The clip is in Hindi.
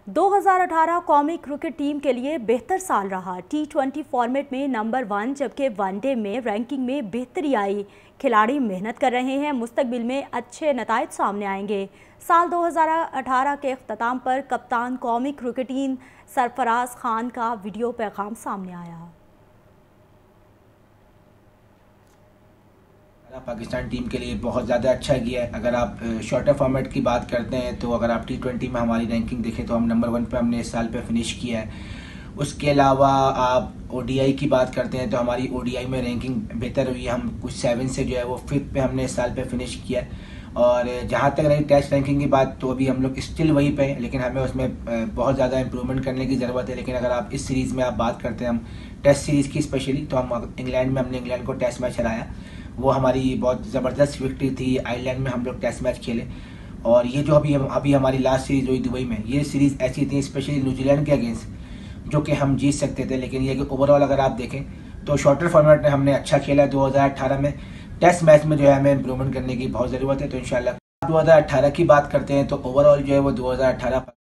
2018 कौमी क्रिकेट टीम के लिए बेहतर साल रहा। T20 फॉर्मेट में नंबर 1 जबकि वनडे में रैंकिंग में बेहतरी आई। खिलाड़ी मेहनत कर रहे हैं, मुस्तकबिल में अच्छे नताइज सामने आएंगे। साल 2018 के अख्ताम पर कप्तान कौमी क्रिकेट टीम सरफराज खान का वीडियो पैगाम सामने आया। पाकिस्तान टीम के लिए बहुत ज़्यादा अच्छा गया है। अगर आप शॉर्टर फॉर्मेट की बात करते हैं तो अगर आप T20 में हमारी रैंकिंग देखें तो हम नंबर 1 पे हमने इस साल पे फिनिश किया है। उसके अलावा आप ODI की बात करते हैं तो हमारी ODI में रैंकिंग बेहतर हुई है। हम कुछ 7 से जो है वो 5th पे हमने इस साल पे फिनिश किया है। और जहाँ तक रही टेस्ट रैंकिंग की बात तो अभी हम लोग स्टिल वहीं पे हैं, लेकिन हमें उसमें बहुत ज़्यादा इंप्रूवमेंट करने की ज़रूरत है। लेकिन अगर आप इस सीरीज़ में आप बात करते हैं हम टेस्ट सीरीज़ की स्पेशली, तो हम इंग्लैंड में हमने इंग्लैंड को टेस्ट मैच हराया। वो हमारी बहुत ज़बरदस्त विक्ट्री थी। आयरलैंड में हम लोग टेस्ट मैच खेले और ये जो अभी हमारी लास्ट सीरीज़ हुई दुबई में, ये सीरीज़ ऐसी थी स्पेशली न्यूजीलैंड के अगेंस्ट जो कि हम जीत सकते थे। लेकिन ये कि ओवरऑल अगर आप देखें तो शॉर्टर फॉर्मेट में हमने अच्छा खेला। 2018 में टेस्ट मैच में जो है हमें इम्प्रूवमेंट करने की बहुत ज़रूरत है। तो इंशाल्लाह 2018 की बात करते हैं तो ओवरऑल जो है वो 2018